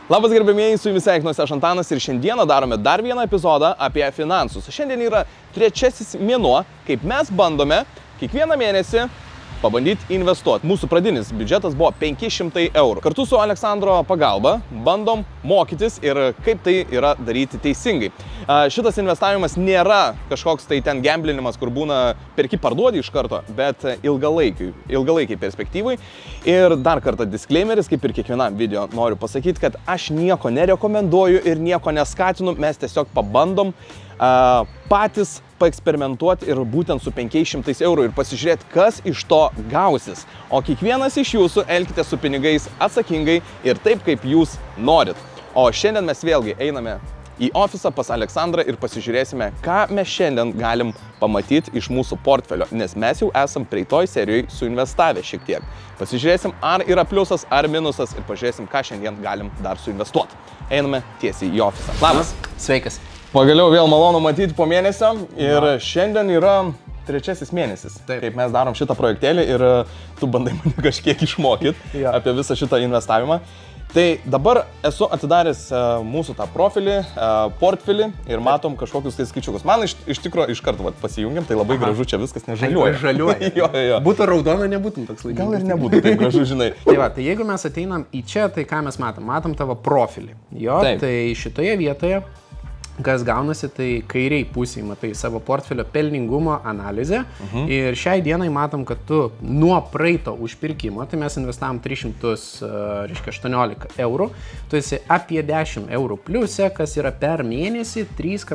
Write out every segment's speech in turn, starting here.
Labas gerbėmieji, su jumis sveikinuosi aš Antanas ir šiandieną darome dar vieną epizodą apie finansus. Šiandien yra trečiasis mėnuo, kaip mes bandome kiekvieną mėnesį pabandyti investuoti. Mūsų pradinis biudžetas buvo 500 eurų. Kartu su Aleksandro pagalba bandom mokytis ir kaip tai yra daryti teisingai. Šitas investavimas nėra kažkoks tai ten gamblinimas, kur būna perki parduodi iš karto, bet ilgalaikiai perspektyvai. Ir dar kartą disclaimeris, kaip ir kiekvienam video noriu pasakyti, kad aš nieko nerekomenduoju ir nieko neskatinu, mes tiesiog pabandom patys paeksperimentuoti ir būtent su 500 eurų ir pasižiūrėti, kas iš to gausis. O kiekvienas iš jūsų elkite su pinigais atsakingai ir taip, kaip jūs norit. O šiandien mes vėlgi einame į ofisą pas Aleksandrą ir pasižiūrėsime, ką mes šiandien galim pamatyti iš mūsų portfelio, nes mes jau esam praeitoj serijoje suinvestavę šiek tiek. Pasižiūrėsim, ar yra pliusas, ar minusas ir pažiūrėsim, ką šiandien galim dar suinvestuoti. Einame tiesiai į ofisą. Labas. Sveikas. Pagaliau vėl malonu matyti po mėnesio ir šiandien yra trečiasis mėnesis, kaip mes darom šitą projektėlį ir tu bandai mane kažkiek išmokyti apie visą šitą investavimą. Tai dabar esu atidaręs mūsų tą profilį, portfelį ir matom kažkokius tai skaičiukus. Man iš tikro iš karto pasijungiam, tai labai gražu čia viskas nežaliuoja. Žaliuoja. Būtų raudona, nebūtum toks laimingas. Gal ir nebūtų taip gražu, žinai. Tai jeigu mes ateinam į čia, tai ką mes matom? Matom tavo profilį. Jo, tai šitoje vietoje kas gaunasi, tai kairiai pusėje matai savo portfelio pelningumo analizę ir šiai dienai matom, kad tu nuo praeito užpirkimo, tai mes investavom 318 eurų, tu esi apie 10 eurų pliuse, kas yra per mėnesį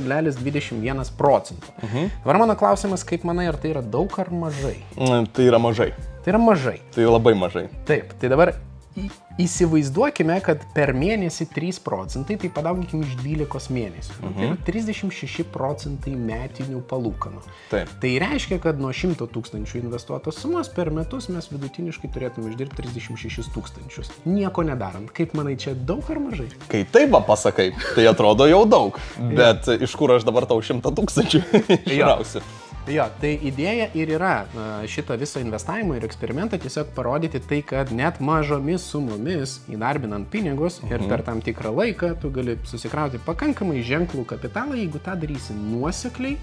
3,21%. Dabar mano klausimas, kaip manai, ar tai yra daug ar mažai? Tai yra mažai. Tai yra mažai. Tai labai mažai. Taip, tai dabar įsivaizduokime, kad per mėnesį 3%, tai padauginkim iš 12 mėnesių. Tai yra 36% metinių palūkanų. Tai reiškia, kad nuo 100 000 investuotos sumos per metus mes vidutiniškai turėtume uždirbti 36 000. Nieko nedarant. Kaip manai, čia daug ar mažai? Kai taip pasakai, tai atrodo jau daug. Bet iš kur aš dabar tau 100 000 išrausiu? Jo, tai idėja ir yra šito viso investavimo ir eksperimento tiesiog parodyti tai, kad net mažomis sumomis įdarbinant pinigus ir per tam tikrą laiką tu gali susikrauti pakankamai ženklų kapitalą, jeigu tą darysi nuosekliai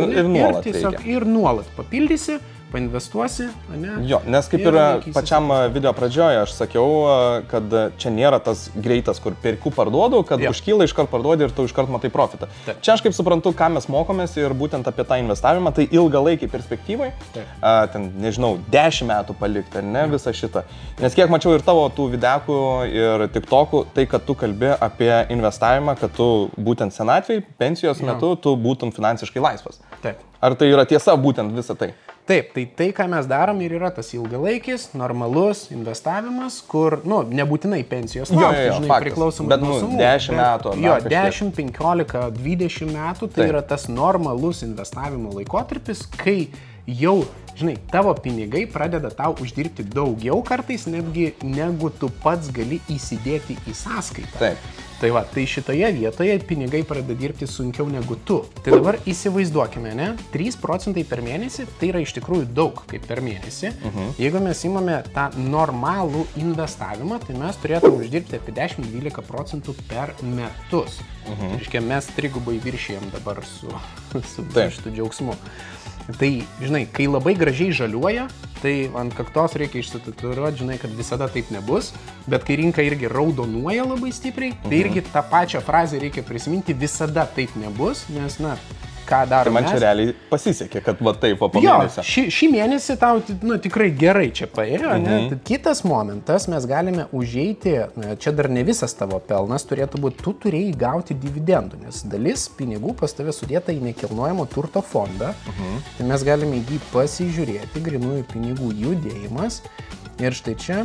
ir nuolat papildysi, painvestuosi, ne? Jo, nes kaip ir pačiam video pradžioje aš sakiau, kad čia nėra tas greitas, kur perku parduodu, kad užkyla iškart parduodi ir tu iškart matai profitą. Čia aš kaip suprantu, ką mes mokomės ir būtent apie tą investavimą, tai ilgalaikiai perspektyvai, ten, nežinau, 10 metų palikti, ar ne, visą šitą. Nes kiek mačiau ir tavo tų videokų ir tiktokų, tai kad tu kalbi apie investavimą, kad tu būtent senatvėj, pensijos metu, tu būtum finansiškai laisvas. Ar tai yra tiesa būtent visą tai? Taip, tai ką mes darom ir yra tas ilgalaikis, normalus investavimas, kur, nebūtinai pensijos laukti, žinai, priklausomai nuo sumų. Bet 10 metų. Jo, 10, 15, 20 metų, tai yra tas normalus investavimo laikotarpis, kai jau, žinai, tavo pinigai pradeda tau uždirbti daugiau kartais netgi, negu tu pats gali įsidėti į sąskaitą. Taip. Tai va, tai šitoje vietoje pinigai pradeda dirbti sunkiau negu tu. Tai dabar įsivaizduokime, ne? 3% per mėnesį, tai yra iš tikrųjų daug kaip per mėnesį. Jeigu mes imame tą normalų investavimą, tai mes turėtume uždirbti apie 10-12% per metus. Reiškia, mes trigubai viršijam dabar su šitu džiaugsmu. Tai, žinai, kai labai gražiai žaliuoja, tai ant kaktos reikia išsitatuiruoti, žinai, kad visada taip nebus, bet kai rinka irgi raudonuoja labai stipriai, tai irgi tą pačią frazę reikia prisiminti, visada taip nebus, nes, ką darom mes. Tai man čia realiai pasisekė, kad va taip po mėnesio. Šį mėnesį tau tikrai gerai čia paėjo, ne? Kitas momentas, mes galime užeiti, čia dar ne visas tavo pelnas turėtų būti, tu turėjai gauti dividendų, nes dalis pinigų pas tave sudėta į nekilnojamo turto fondą, tai mes galime jį pasižiūrėti, grynųjų pinigų judėjimas ir štai čia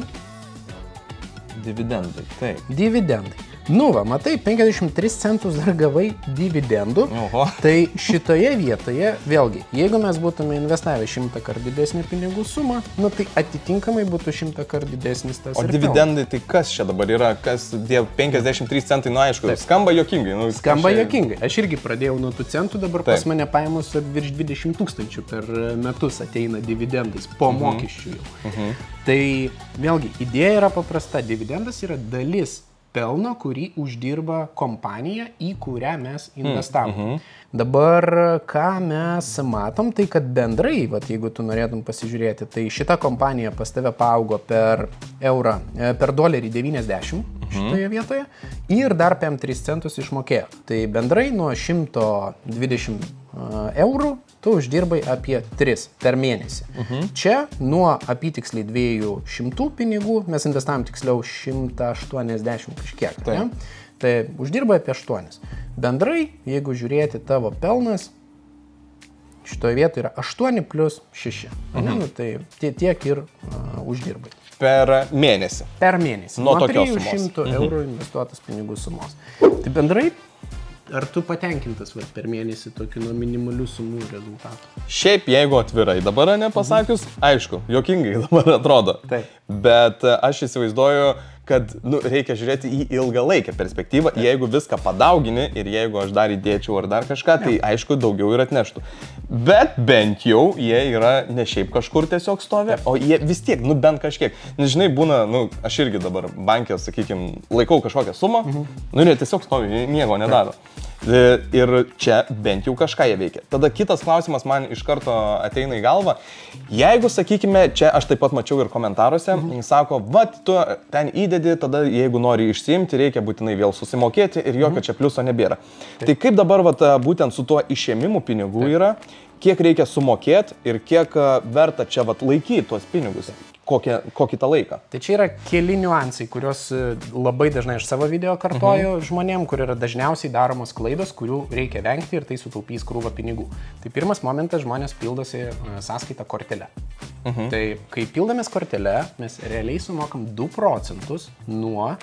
dividendai, taip. Dividendai. Nu va, matai, 53 centus dar gavai dividendų. Tai šitoje vietoje, vėlgi, jeigu mes būtume investavę 100 kart didesnį pinigų sumą, tai atitinkamai būtų 100 kart didesnis tas. O dividendai, tai kas čia dabar yra? Kas tie 53 centai, aišku, skamba juokingai. Skamba juokingai. Aš irgi pradėjau nuo tų centų, dabar pas mane pajamos virš 20 000 per metus ateina dividendais po mokesčių jau. Tai vėlgi, idėja yra paprasta. Dividendas yra dalis pelno, kurį uždirba kompanija, į kurią mes investavom. Dabar, ką mes matom, tai kad bendrai, jeigu tu norėtum pasižiūrėti, tai šita kompanija pas tave paaugo per dolerį 90 šitoje vietoje ir dar PM3 centus išmokėjo. Tai bendrai nuo 120 eurų tu uždirbai apie 3 per mėnesį. Čia nuo apytiksliai 200 pinigų, mes investavom tiksliau 180 kažkiek. Tai uždirbai apie 8. Bendrai, jeigu žiūrėti tavo pelnas, šitoje vietoje yra 8 plus 6. Tai tiek ir uždirbai. Per mėnesį. Per mėnesį. Nuo 300 eurų investuotas pinigų sumos. Tai bendrai, ar tu patenkintas per mėnesį tokių nuo minimalių sumų rezultatų? Šiaip, jeigu atvirai dabar nepasakius, aišku, juokingai dabar atrodo. Taip. Bet aš įsivaizduoju, kad reikia žiūrėti į ilgalaikę perspektyvą. Jeigu viską padaugini ir jeigu aš dar įdėčiau ar dar kažką, tai aišku, daugiau ir atneštų. Bet bent jau jie yra ne šiaip kažkur tiesiog stovi, o jie vis tiek, bent kažkiek. Nes žinai, būna, aš irgi dabar bankė, sakykime, laikau kažkokią sumą, ir jie tiesiog stovi, nieko nedaro. Ir čia bent jau kažką jie veikia. Tada kitas klausimas man iš karto ateina į galvą. Jeigu, sakykime, čia aš taip pat mačiau ir komentaruose, sako, tu ten įdedi, tada jeigu nori išsiimti, reikia būtinai vėl susimokėti ir jokio čia pliuso nebėra. Tai kaip dabar būtent su tuo išėmimu pinigų yra, kiek reikia sumokėti ir kiek verta čia laikyti tuos pinigus? Kokį tą laiką? Tai čia yra keli niuansai, kuriuos labai dažnai aš savo video kartoju žmonėm, kur yra dažniausiai daromos klaidos, kurių reikia vengti ir tai sutaupys krūvą pinigų. Tai pirmas momentas, žmonės pildosi sąskaitą kortelę. Tai kai pildamės kortelę, mes realiai sumokam 2 procentus nuo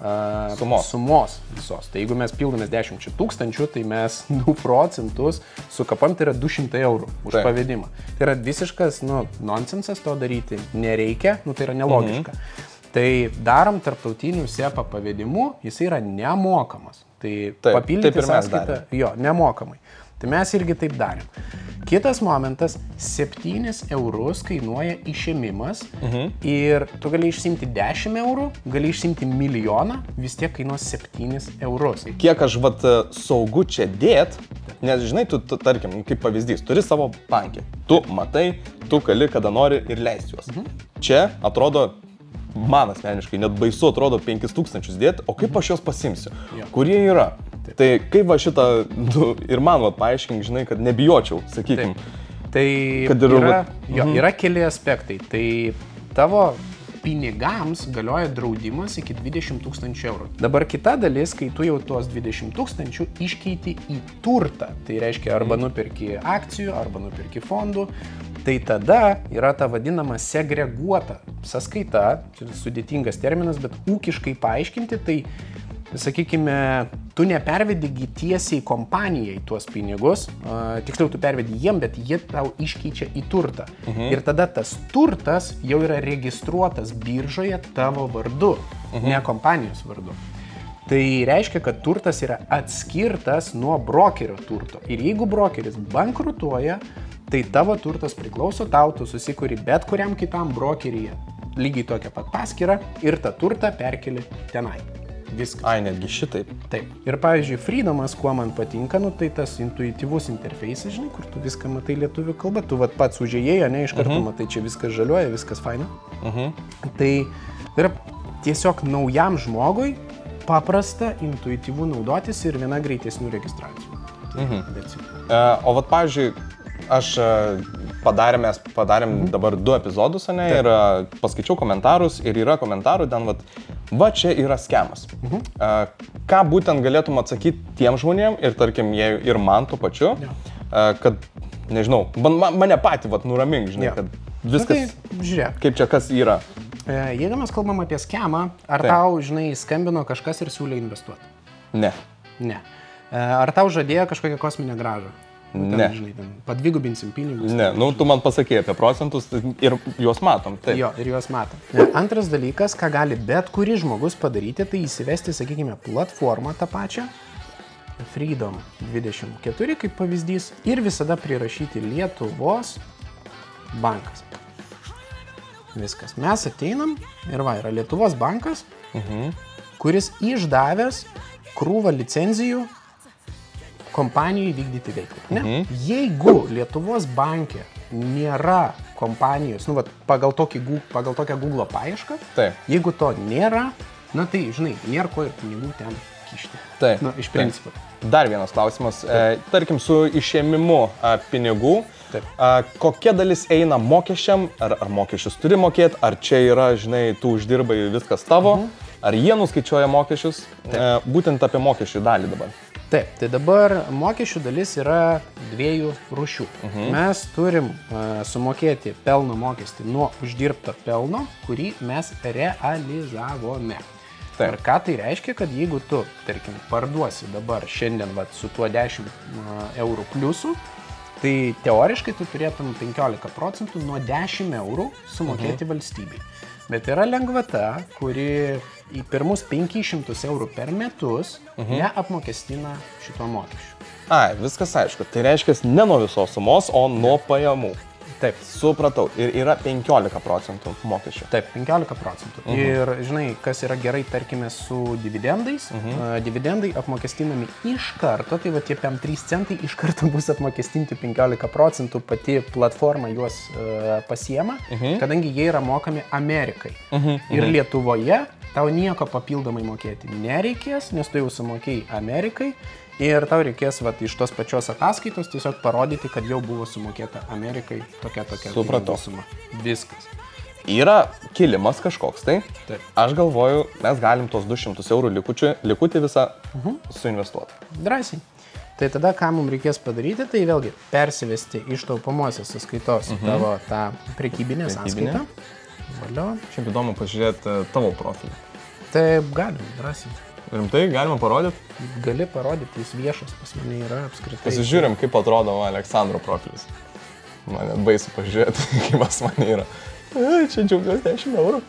sumos visos. Tai jeigu mes pildomės 10 tūkstančių, tai mes 2 procentus sukapam, tai yra 200 eurų už pavedimą. Tai yra visiškas, nonsensas to daryti nereikia, tai yra nelogiška. Tai darom tarptautinių SEPA pavedimu, jis yra nemokamas. Tai papildyti sąskaitą, nemokamai. Tai mes irgi taip darėm. Kitas momentas, 7 eurus kainuoja išėmimas ir tu gali išsimti 10 eurų, gali išsimti milijoną, vis tiek kainuos 7 eurus. Kiek aš saugu čia dėt, nes žinai, tu tarkim, kaip pavyzdys, turi savo bankę. Tu matai, tu gali kada nori ir leisti juos. Čia atrodo, man asmeniškai net baisu atrodo 5000 dėt, o kaip aš juos pasimsiu? Kur jie yra? Tai kaip šitą ir man paaiškink, žinai, kad nebijočiau, sakykim. Tai yra keli aspektai. Tai tavo pinigams galioja draudimas iki 20 000 eurų. Dabar kita dalis, kai tu jau tuos 20 000 iškeiti į turtą. Tai reiškia, arba nupirki akcijų, arba nupirki fondų. Tai tada yra ta vadinama segreguota sąskaita, čia sudėtingas terminas, bet ūkiškai paaiškinti, tai sakykime, tu nepervedi tiesiai kompanijai tuos pinigus, tiksliau tu pervedi jiem, bet jie tau iškeičia į turtą. Ir tada tas turtas jau yra registruotas biržoje tavo vardu, ne kompanijos vardu. Tai reiškia, kad turtas yra atskirtas nuo brokerio turto. Ir jeigu brokeris bankrutuoja, tai tavo turtas priklauso tau, tu susikuri bet kuriam kitam brokeryje lygiai tokią pat paskyrą ir tą turtą perkeli tenai. Viskas. Ai, netgi šitaip. Taip. Ir pavyzdžiui, Freedomas, kuo man patinka, tai tas intuityvus interfeisas, žinai, kur tu viską matai lietuvių kalba, tu pats užėjai, iš karto matai, čia viskas žaliuoja, viskas faina. Tai yra tiesiog naujam žmogui paprasta, intuityvų naudotis ir viena greitesnių registracijų. O pavyzdžiui, padarėm dabar 2 epizodus, ir paskaičiau komentarus ir yra komentarų, čia yra skemas. Ką būtent galėtum atsakyti tiem žmonėm ir tarkim, ir man tuo pačiu, kad, nežinau, mane patį nuramink, žinai, kad viskas, kaip čia kas yra. Jeigu mes kalbam apie skemą, ar tau, žinai, skambino kažkas ir siūlė investuoti? Ne. Ne. Ar tau žadėjo kažkokią kosminę grąžą? Ne. Žinai, padvigubinsim pinigus. Ne, tu man pasakėjai apie procentus ir juos matom. Taip. Jo, ir juos matom. Antras dalykas, ką gali bet kuris žmogus padaryti, tai įsivesti, sakykime, platformą tą pačią, Freedom 24 kaip pavyzdys, ir visada prirašyti Lietuvos bankas. Viskas. Mes ateinam ir yra Lietuvos bankas, kuris išdavęs krūvą licenzijų kompanijai vykdyti veiklą. Ne? Jeigu Lietuvos banke nėra kompanijos, nu, pagal tokią Google paiešką, jeigu to nėra, na tai, žinai, nėra ko ir pinigų ten kišti. Taip. Na, iš principo. Dar vienas klausimas. Tarkim, su išėmimu pinigų, kokia dalis eina mokesčiam, ar mokesčius turi mokėti, ar čia yra, žinai, tu uždirbai viskas tavo, ar jie nuskaičiuoja mokesčius, būtent apie mokesčių dalį dabar. Taip, tai dabar mokesčių dalis yra 2 rūšių. Mes turim sumokėti pelno mokestį nuo uždirbto pelno, kurį mes realizavome. Ir ką tai reiškia, kad jeigu tu, tarkim, parduosi dabar šiandien su tuo 10 eurų pliusu, tai teoriškai tu turėtum 15% nuo 10 eurų sumokėti valstybei. Bet yra lengvata, kuri į pirmus 500 eurų per metus neapmokestina šito mokesčiu. Viskas aišku. Tai reiškia ne nuo visos sumos, o nuo pajamų. Taip. Supratau. Ir yra 15% mokesčių. Taip, 15%. Ir žinai, kas yra gerai, tarkime, su dividendais. Dividendai apmokestinami iš karto, tai va tie 3 centai iš karto bus apmokestinti 15%, pati platforma juos pasiema, kadangi jie yra mokami Amerikai. Ir Lietuvoje tau nieko papildomai mokėti nereikės, nes tu jau sumokėjai Amerikai. Ir tau reikės iš tos pačios ataskaitos tiesiog parodyti, kad jau buvo sumokėta Amerikai tokia suma. Viskas. Yra kilimas kažkoks, tai? Taip. Aš galvoju, mes galim tos 200 eurų likutį visą suinvestuoti. Drąsiai. Tai tada, ką mums reikės padaryti, tai vėlgi persivesti iš taupomosios sąskaitos tavo tą prekybinę sąskaitą. Valio. Šiaip įdomu pažiūrėti tavo profilį. Taip, galim, drąsiai. Rimtai, galima parodyti? Gali parodyti, jis viešas pas mane yra apskritai. Pasižiūrim, kaip atrodo Aleksandro profilis. Mane baisu pažiūrėti, kaip pas mane yra. Čia džiaugiuosi 10 eurų.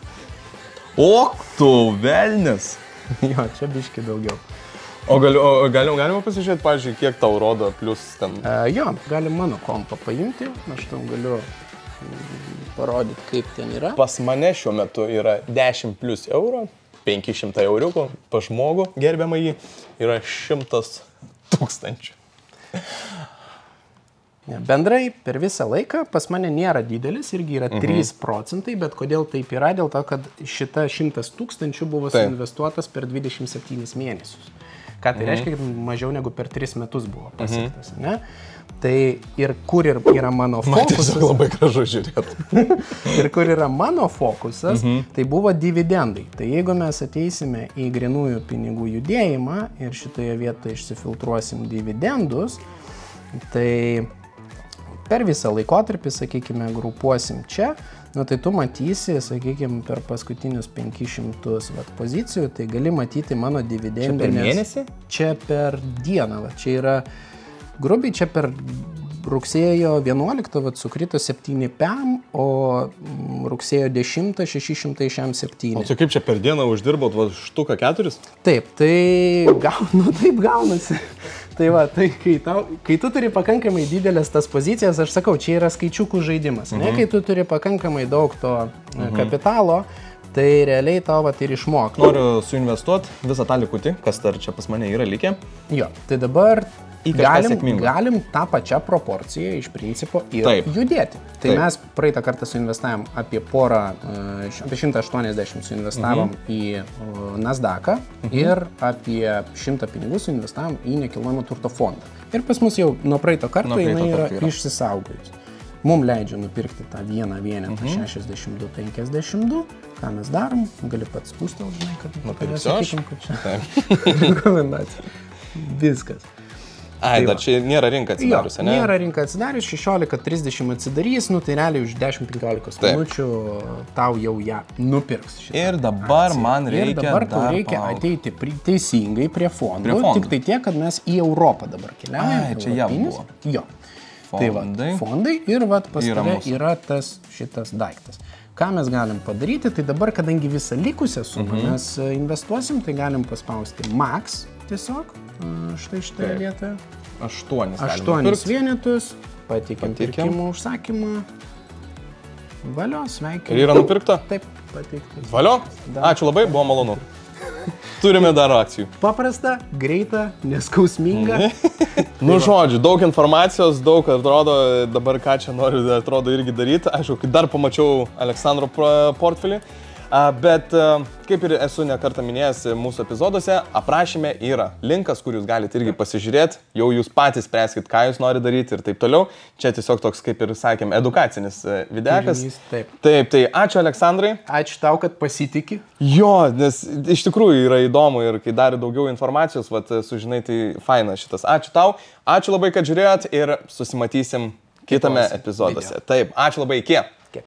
O, tu velnis! Jo, čia biški daugiau. O galima pasižiūrėti, pavyzdžiui, kiek tau rodo plus ten? Jo, galim mano kompą paimti, aš tau galiu parodyti, kaip ten yra. Pas mane šiuo metu yra 10 plus eurų. 500 euriukų pa žmogų, gerbiamą jį, yra 100 000. Bendrai per visą laiką pas mane nėra didelis, irgi yra 3%, bet kodėl taip yra, dėl to, kad šita 100 000 buvo suinvestuotas per 27 mėnesius. Ką tai reiškia, kad mažiau negu per 3 metus buvo pasiektas, ne? Tai ir kur yra mano fokusas. Man labai gražu žiūrėti. Ir kur yra mano fokusas, tai buvo dividendai. Tai jeigu mes ateisime į grynųjų pinigų judėjimą ir šitoje vietoje išsifiltruosim dividendus, tai per visą laikotarpį, sakykime, grupuosim čia, tai tu matysi, sakykime, per paskutinius 500 pozicijų, tai gali matyti mano dividendinės. Čia per mėnesį? Čia per dieną. Čia yra grubiai, čia per rugsėjo 11 sukrito 7 PM, o rugsėjo 10 607. O tai kaip čia per dieną uždirbot štuką 4? Taip, tai taip gaunasi. Tai va, tai kai tu turi pakankamai didelės tas pozicijas, aš sakau, čia yra skaičiukų žaidimas. Ne, kai tu turi pakankamai daug to kapitalo, tai realiai tau ir išmok. Noriu suinvestuoti visą tą likutį, kas dar čia pas mane yra likę. Jo, tai dabar galim tą pačią proporciją iš principo ir judėti. Tai mes praeitą kartą suinvestavom apie 180 suinvestavom į Nasdaqą ir apie 100 pinigų suinvestavom į nekilnojamo turto fondą. Ir pas mus jau nuo praeito karto jinai yra išsisaugojus. Mums leidžia nupirkti tą vieną vienetą 62,52. Ką mes darom? Gali pats spūstelti, žinai, kad nupirksiu, kad čia rekomendacija. Viskas. Dar čia nėra rinka atsidarius, ne? Nėra rinka atsidarius, 16:30 atsidarys, tai realiai už 10-15 minučių tau jau ją nupirks. Ir dabar man reikia dabar tau reikia ateiti teisingai prie fondų, tik tai tiek, kad mes į Europą dabar keliaujame. Čia jau buvo. Jo. Tai va, fondai ir pas tave yra šitas daiktas. Ką mes galim padaryti, tai dabar, kadangi visą likusią sumą mes investuosim, tai galim paspausti Max tiesiog, štai šitoje vietoje. 8 vienetus, patikim pirkimo užsakymą. Valio, sveikinu. Ir yra nupirkta? Taip, pateikti. Valio, ačiū labai, buvo malonu. Turime dar akcijų. Paprasta, greita, neskausminga. Nu, žodžiu, daug informacijos, daug atrodo, dabar ką čia noriu, atrodo, irgi daryti. Aišku, kai dar pamačiau Aleksandro portfelį, bet kaip ir esu ne kartą minėjęs mūsų epizoduose, aprašyme yra linkas, kur jūs galite irgi pasižiūrėti, jau jūs patys spręskit, ką jūs norite daryti ir taip toliau. Čia tiesiog toks, kaip ir sakėm, edukacinis videokas. Taip. Taip, tai ačiū Aleksandrai. Ačiū tau, kad pasitiki. Jo, nes iš tikrųjų yra įdomu ir kai dar daugiau informacijos, sužinai, tai faina šitas. Ačiū tau, ačiū labai, kad žiūrėjot ir susimatysim kitame epizoduose. Taip, ačiū labai, iki.